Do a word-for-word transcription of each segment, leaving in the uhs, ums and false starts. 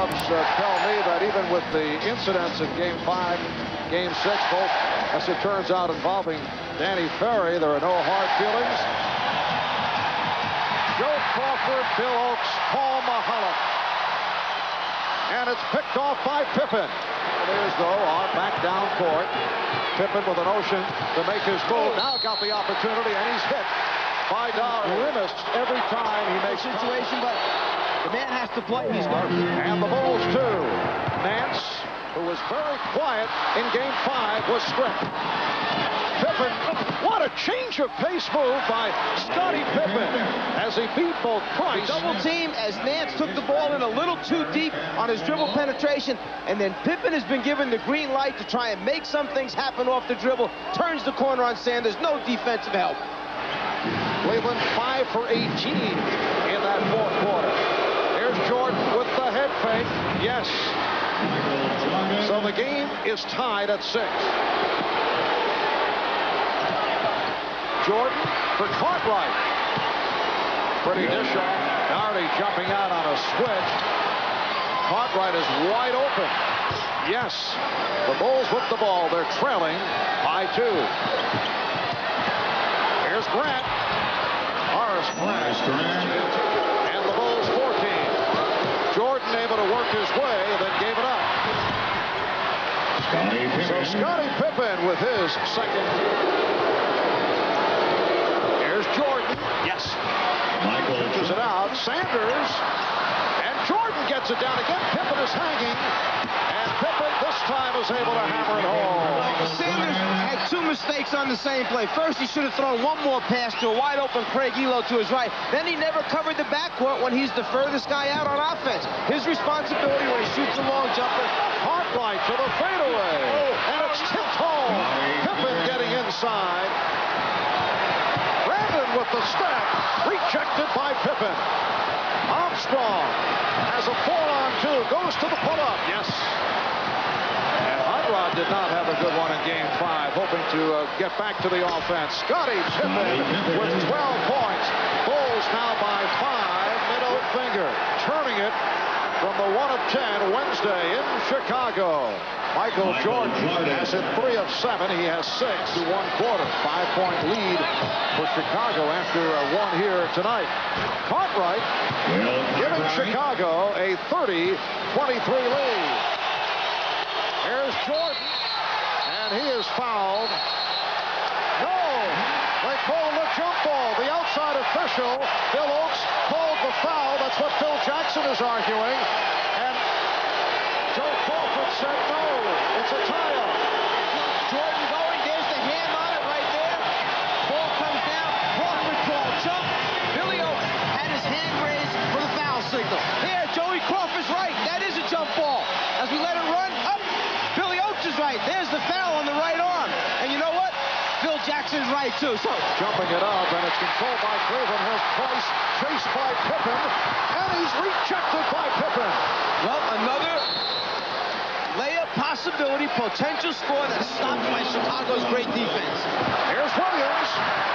scouts uh, tell me that even with the incidents in Game five, Game six, both, as it turns out, involving Danny Ferry, there are no hard feelings. Joe Crawford, Bill Oakes, Paul Mahalik. And it's picked off by Pippen. There's, though, on back down court. Pippen with a notion to make his move. Now got the opportunity, and he's hit by Don Rimis every time he makes a situation, but the man has to play. He's going to. And the Bulls, too. Nance, who was very quiet in Game five, was stripped. Pippen, what a change of pace move by Scottie Pippen as he beat both Price. Double team as Nance took the ball in a little too deep on his dribble penetration, and then Pippen has been given the green light to try and make some things happen off the dribble. Turns the corner on Sanders, no defensive help. Cleveland five for eighteen in that fourth quarter. Here's Jordan with the head fake. Yes. So the game is tied at six. Jordan for Cartwright. Pretty dish off. Doherty jumping out on a switch. Cartwright is wide open. Yes. The Bulls with the ball. They're trailing by two. Here's Grant. Horace Grant. And the Bulls fourteen. Jordan able to work his way, then gave it up. Scottie Pippen. So Scottie Pippen with his second. Jordan, yes. Michael pitches it out. Sanders, and Jordan gets it down again. Pippen is hanging, and Pippen this time is able to hammer it home. Sanders had two mistakes on the same play. First, he should have thrown one more pass to a wide-open Craig Elo to his right. Then he never covered the backcourt when he's the furthest guy out on offense. His responsibility when he shoots a long jumper. Cartwright to the fadeaway, and it's tipped home. Pippen getting inside. With the step, rejected by Pippen. Armstrong has a four-on-two, goes to the pull-up. Yes. And Hot Rod did not have a good one in Game five, hoping to uh, get back to the offense. Scottie Pippen with twelve points. Bulls now by five. Middle finger, turning it from the one of ten Wednesday in Chicago. Michael Jordan has hit three of seven. He has six to one quarter. Five-point lead for Chicago after a one here tonight. Cartwright giving Chicago a thirty twenty-three lead. Here's Jordan, and he is fouled. No, they called the jump ball. The outside official, Bill Oakes, called the foul. That's what Phil Jackson is arguing. And Joe Crawford said no, it's a tie-up. Jordan going, there's the hand on it right there. Ball comes down, Crawford called jump. Billy Oakes had his hand raised for the foul signal. Here, Joey Crawford's right, that is a jump ball. As we let it run, up, Billy Oakes is right. There's the foul on the right arm. And you know what? Phil Jackson's right, too. So jumping it up, and it's controlled by Cleveland. Here's Price, chased by Pippen, and he's rejected by Pippen. Well, another layup possibility, potential score that's stopped by Chicago's great defense. Here's Williams.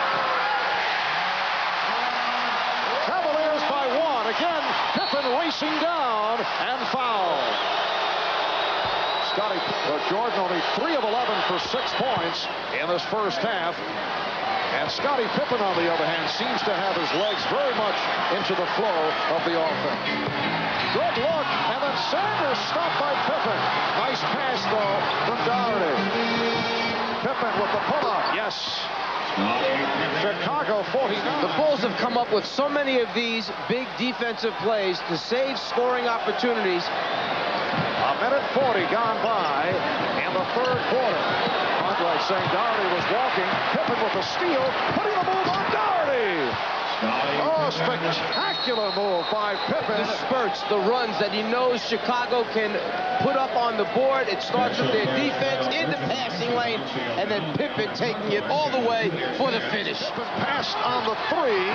Cavaliers by one. Again, Pippen racing down and fouled. Scottie uh, Jordan only three of eleven for six points in this first half. And Scottie Pippen, on the other hand, seems to have his legs very much into the flow of the offense. Good look, and then Sanders stopped by Pippen. Nice pass, though, from Doherty. Pippen with the pull-up. Yes. Chicago forty-nine. The Bulls have come up with so many of these big defensive plays to save scoring opportunities. A minute forty gone by in the third quarter. Cartwright saying Doherty was walking. Pippen with a steal, putting the move on Doherty. Oh, spectacular move by Pippen. The spurts, the runs that he knows Chicago can put up on the board. It starts with their defense in the passing lane, and then Pippen taking it all the way for the finish. Passed on the three.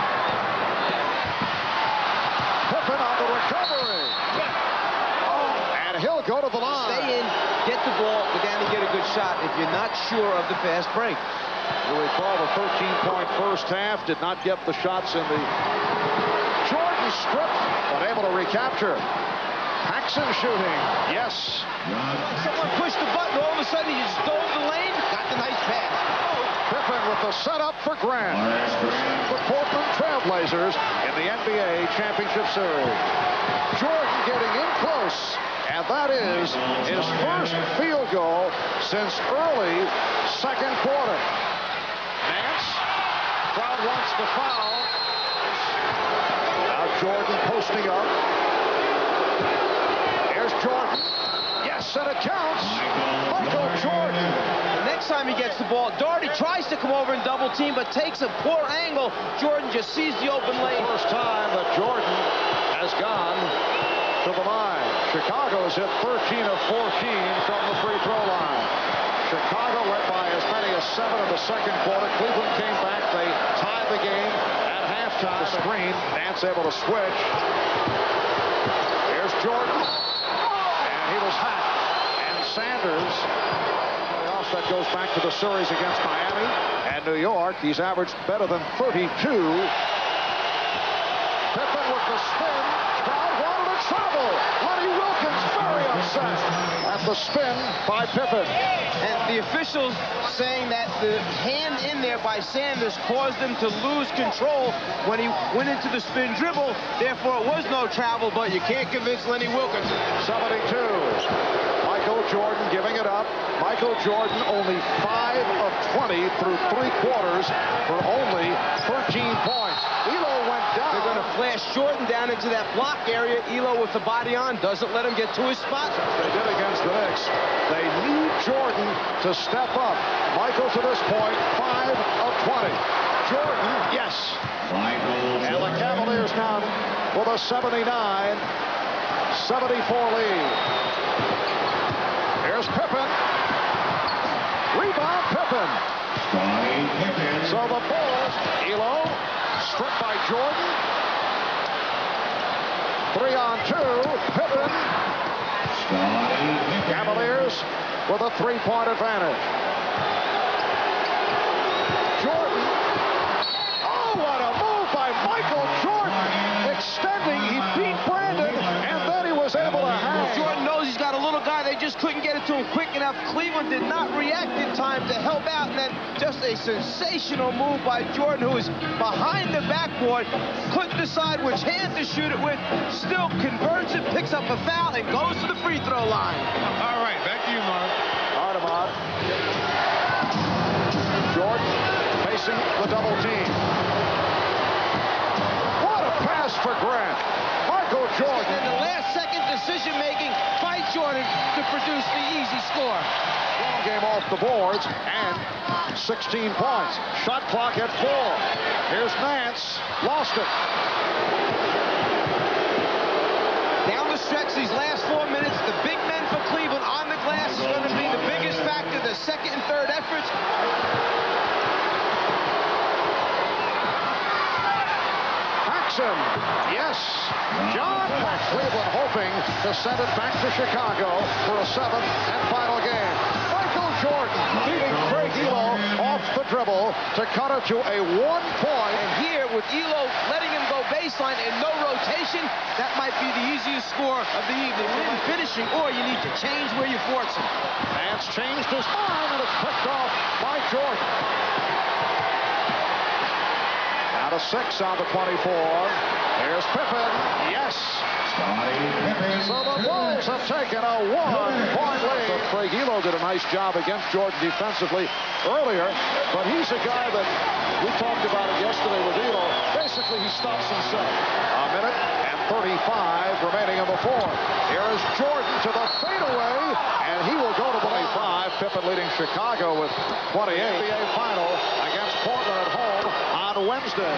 Pippen on the recovery. And he'll go to the line. Stay in, get the ball, go down and get a good shot if you're not sure of the fast break. You recall the thirteen point first half, did not get the shots in the Jordan strip, but able to recapture. Paxson shooting. Yes. Someone pushed the button. All of a sudden, he just dove the lane. Got the nice pass. Pippen with the setup for Grant. The Portland Trailblazers in the N B A Championship Series. Jordan getting in close. And that is his first field goal since early second quarter. Nance. Crowd wants the foul. Now Jordan posting up. Here's Jordan. Yes, and it counts. Michael Jordan. The next time he gets the ball, Daugherty tries to come over and double team, but takes a poor angle. Jordan just sees the open lane. First time that Jordan has gone to the line. Chicago's hit thirteen of fourteen from the free throw line. Chicago led by as many as seven in the second quarter. Cleveland came back. They tied the game at halftime. The screen. Nance able to switch. Here's Jordan. And he was hacked. And Sanders. That goes back to the series against Miami and New York. He's averaged better than thirty-two. Pippen with the spin. Crowd wanted a travel. Lenny Wilkins very upset at the spin by Pippen. And the officials saying that the hand in there by Sanders caused him to lose control when he went into the spin dribble. Therefore, it was no travel, but you can't convince Lenny Wilkins. seventy-two. Michael Jordan giving it up. Michael Jordan only five of twenty through three quarters for only thirteen points. Elo went down. They're going to flash Jordan down into that block area. Elo with the body on doesn't let him get to his spot. They did against the Knicks. They need Jordan to step up. Michael to this point, five of twenty. Jordan, yes. And the Cavaliers now with a seventy-nine seventy-four lead. Here's Pippen. Rebound Pippen. So the Bulls, Elo, stripped by Jordan. Three on two. Pippen. Cavaliers with a three-point advantage. Jordan. Oh, what a move by Michael Jordan. Extending, he beat Brandon, and then he was able to hang. Jordan knows he's got a little guy. They just couldn't get it to him quick enough. Cleveland did not react in time to help out, and then just a sensational move by Jordan, who is behind the backboard, couldn't decide which hand to shoot it with, still converts it, picks up a foul, and goes to the free throw line. All right, back to you, Mark. All right, Ahmad. Jordan facing the double team. What a pass for Grant. Michael Jordan. And the last second decision making by Jordan to produce the easy score. Long game off the boards and sixteen points. Shot clock at four. Here's Nance. Lost it. Down the stretch these last four minutes, the big men for Cleveland on the glass is going to be the biggest factor. The second and third efforts. Paxson. Yes. John Paxson. Cleveland hoping to send it back to Chicago for a seventh and final game. Michael Jordan beating Craig Elo off the dribble to cut it to a one-point. And here, with Elo letting him go baseline and no rotation, that might be the easiest score of the evening. Win finishing, or you need to change where you force him. Nance changed his mind, and it's picked off by Jordan. Now to six on the twenty-four. Here's Pippen. Yes. So the Bulls have taken a one-point lead. Craig Elo did a nice job against Jordan defensively earlier, but he's a guy that we talked about it yesterday with Elo. Basically, he stops himself. A minute and thirty-five remaining in the fourth. Here is Jordan to the fadeaway, and he will go to twenty-five. Pippen leading Chicago with twenty-eight. N B A final against Portland at home on Wednesday.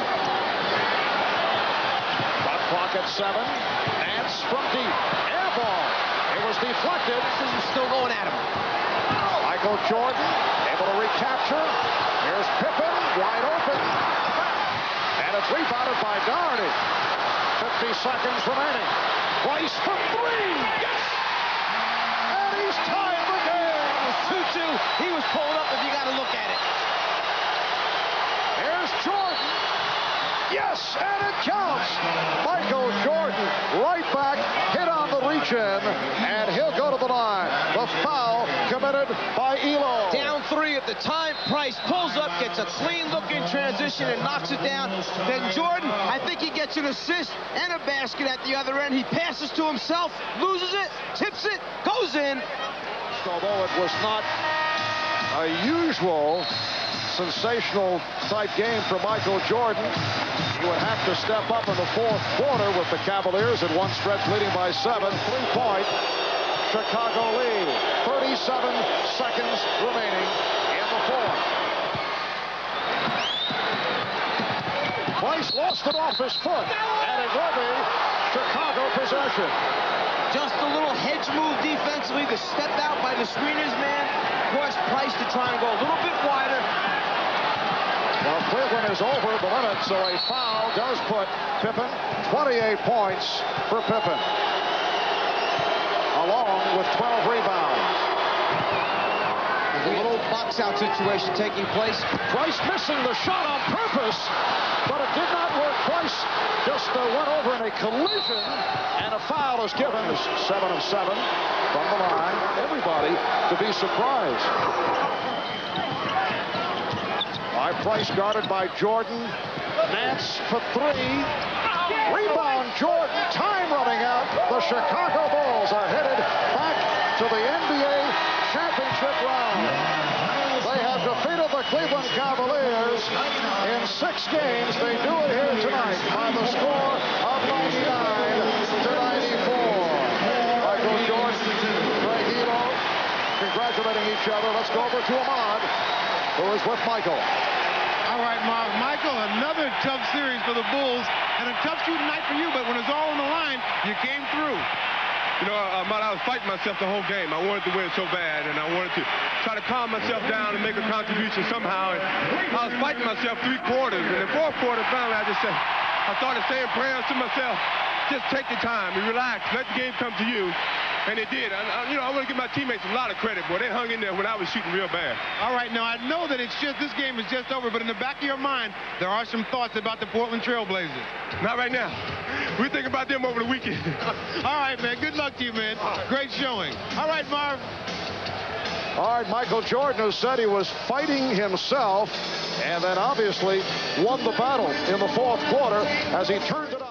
Shot clock at seven. Nance from deep. Air ball. It was deflected. This is still going at him. Michael Jordan able to recapture. Here's Pippen wide open. And it's rebounded by Daugherty. fifty seconds remaining. Rice from three. Yes! And he's tied the game. It was two two. He was pulled up if you got to look at it. Here's Jordan. Yes, and it counts. Michael Jordan right back, hit on the reach reach in, and he'll go to the line. The foul committed by Ehlo. Down three at the time. Price pulls up, gets a clean-looking transition, and knocks it down. Then Jordan, I think he gets an assist and a basket at the other end. He passes to himself, loses it, tips it, goes in. Although it was not a usual sensational type game for Michael Jordan, he would have to step up in the fourth quarter with the Cavaliers at one stretch leading by seven. Three-point Chicago lead. thirty-seven seconds remaining in the fourth. Price lost it off his foot, and it will be Chicago possession. Just a little hedge move defensively. The step out by the screeners man forced Price to try and go a little bit wider. Well, Cleveland is over the limit, so a foul does put Pippen. twenty-eight points for Pippen, along with twelve rebounds. There's a little box-out situation taking place. Price missing the shot on purpose, but it did not work. Price just uh, went over in a collision, and a foul is given. Seven of seven from the line. Everybody to be surprised. By Price, guarded by Jordan. Nance for three. Rebound Jordan. Time running out. The Chicago Bulls are headed back to the N B A championship round. They have defeated the Cleveland Cavaliers in six games. They do it here tonight by the score of ninety-nine to ninety-four. Michael Jordan, Greg Ehlo, congratulating each other. Let's go over to Ahmad, who is with Michael. All right, Mark. Michael, another tough series for the Bulls, and a tough shooting night for you, but when it's all on the line, you came through. You know, uh, I was fighting myself the whole game. I wanted to win so bad, and I wanted to try to calm myself down and make a contribution somehow. And I was fighting myself three quarters, and the fourth quarter, finally, I just said, I started saying prayers to myself. Just take your time and relax. Let the game come to you. And it did. I, I, you know, I want to give my teammates a lot of credit, boy. They hung in there when I was shooting real bad. All right, now I know that it's just this game is just over, but in the back of your mind, there are some thoughts about the Portland Trail Blazers. Not right now. We think about them over the weekend. All right, man. Good luck to you, man. Great showing. All right, Marv. All right, Michael Jordan, who said he was fighting himself, and then obviously won the battle in the fourth quarter as he turned it up.